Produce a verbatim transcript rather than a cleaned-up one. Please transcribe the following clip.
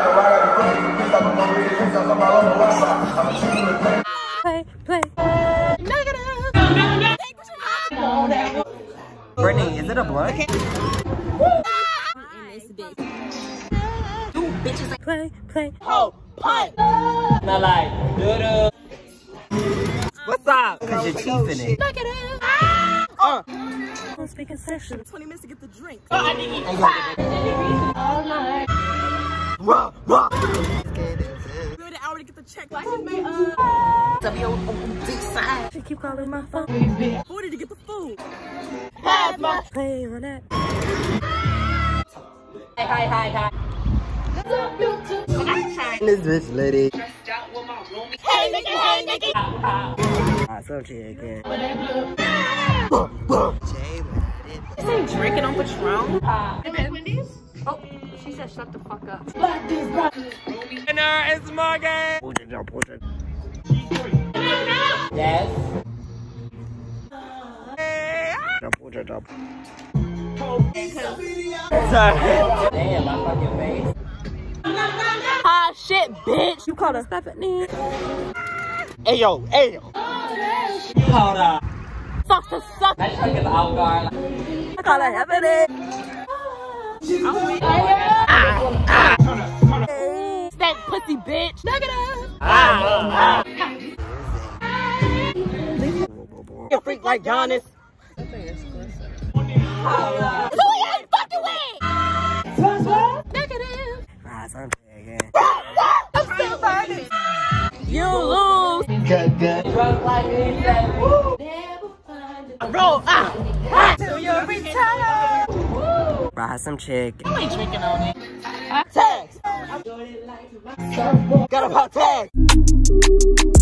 Play, play. Brittany, is it a blunt? Play, play. Oh, punt. Not like, doo-doo. What's up? Cause you're chiefing it. Uh. Let's make a session. twenty minutes to get the drink. Oh, I need to eat all night. Rah, rah. Good hour to get the check. Like, man, uh. She keep calling my phone. forty to get the food. Pass my play on that. Hi, hi, hi, hi. This bitch lady. Hey, nigga, hey, nigga. Ah, so chill again. This ain't drinking on Patron. Uh, Wendy's? Oh, she said shut the fuck up. Winner is Morgan. Push it down, push it. Yes. Push it up. Damn, my fucking face. Ah, shit, bitch. You called her Stephanie. Hey yo, hey yo. Hold up. Sucks to suck. I just try to get the out guard. I call her Stephanie. Stank pussy, bitch. Negative. Ah. You freak like Giannis. Who you fucking with? Negative. Ah, so chill again. I'm still burning. You lose. Good, good. Drunk like he said. Woo. Bro, ah. Till you're retired. Woo. Ride some chick. You ain't drinking on it. Tags. Got about tags.